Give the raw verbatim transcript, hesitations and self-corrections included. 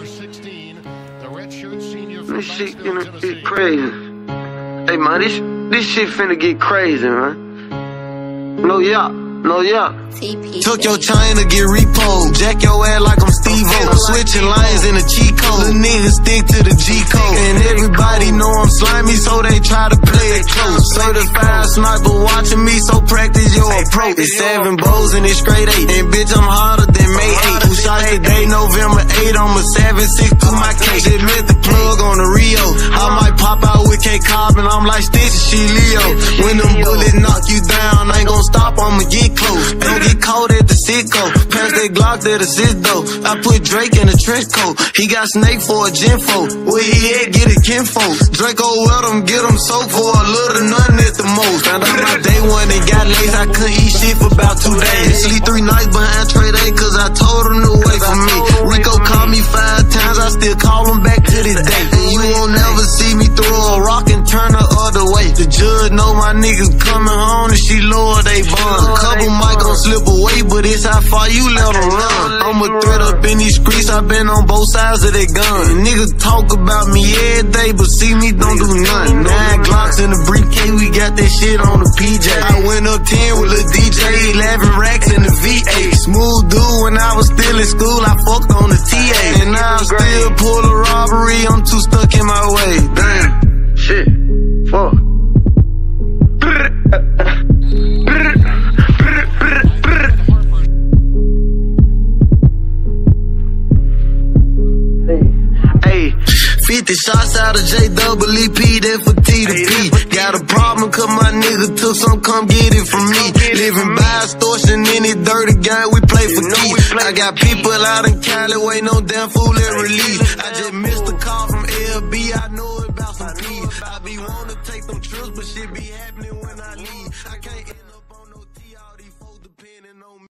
number sixteen, the redshirt senior from This shit Knoxville, gonna Tennessee. get crazy. Hey man, this this shit finna get crazy, man. No yeah, no yeah. Took your chain to get repoed. Jack your ass like I'm Steve-O. Switching lanes in a cheat code. The niggas stick to the G-code. And everybody know I'm slimy, so they try to play it close. Certified sniper watching me, so practice your approach. It's seven bows and it's straight eight. And bitch, I'm harder than May eighth. Two shots today, November eighth. I'm a seven six to my case. Just lit the plug on the Rio. I might pop out with K-Cobb and I'm like Stitch, she Leo. When them bullets knock you down, I ain't gon' stop, I'ma get close. Don't get caught at the sitco. Pass that Glock to the sit though. I put Drake in a trench coat. He got Snake for a genfo. Where he at, get a kinfolk. Draco wet him, get him soaked for a little, nothing at the most. Found out my day one and got lace. I couldn't eat shit for about two days. Sleep three nights behind trade A, cause I told him to wait for me. Rico called me five times, I still call him back to this day. And you won't never see me throw a rock and turn the other way. The judge know my niggas coming home and she lower they bond. A couple might gon' slip away, but it's how far you let them run. I'm a threat up in these streets, I been on both sides of that gun. Niggas talk about me every day, but see me don't do nothing. Nine Glocks in the briefcase, we got that shit on the P J. I went up ten with a D J, eleven racks in the V eight. Smooth dude when I was still in school, I fucked on the T A. And now I still pull a robbery, I'm too stuck in my way. Damn. Shit. Fuck. fifty shots out of J double E P, that for T to P. Got a problem cause my nigga took some, come get it from me. Living by extortion in this dirty game, we play for keeps. I got people out in Cali waiting on damn fool at release. I just missed a call from L B, I know about some peas. I be wanting to take them trips, but shit be happening when I leave. I can't end up on no T, all these folks depending on me.